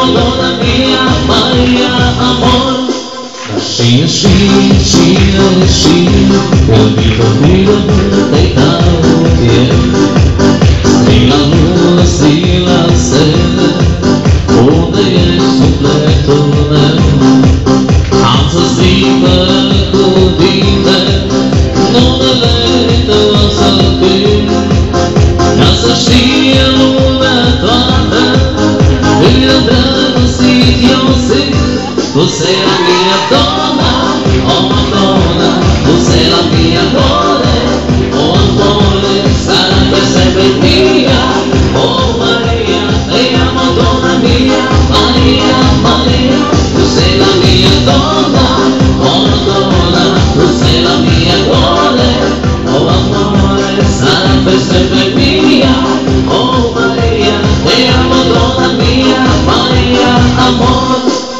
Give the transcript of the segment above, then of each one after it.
amo donna mia, Maria, amor. Scia, scia, scia, scia, eu vi dormido deitado y la luna si la sede, onde completo alza si percudite, non è lento a sapere, casa scia luna toata, e andando sitio sì. Tu sei la mia donna, oh Madonna, tu sei la mia amore, oh amore, sarebbe sempre mia, oh Maria, te amo donna mia, Maria, Maria, tu sei la mia donna, oh Madonna, tu sei la mia amore, oh amore, sarebbe sempre mia, oh Maria, te amo donna mia, Maria, amore.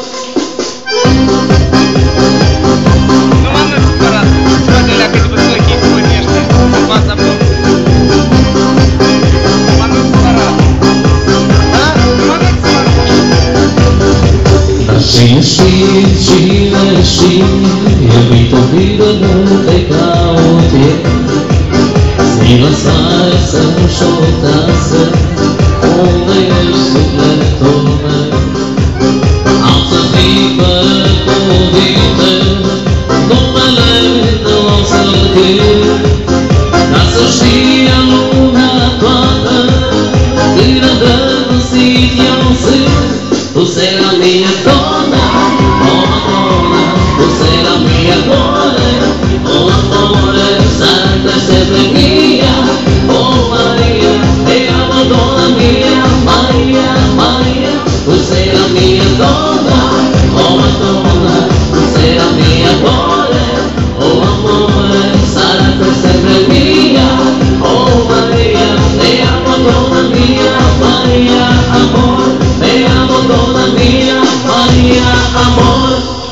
Scia, scia, scia, scia, eu vi dormido no decaute, si la sai sem soltarse, onde eu supletome, alza di percudite, come lei non sa che, casa scia luna toata, gridando sitio sì, tu sei la mia donna, oh Madonna, tu sei la mia amore, oh amore, sarebbe sempre mia, oh Maria, te amo donna mia, Maria, Maria, tu sei la mia donna, oh Madonna, tu sei la mia amore, oh amore, sarebbe sempre mia, oh Maria, te amo donna mia, Maria, amore, te amo donna mia, Maria, amor.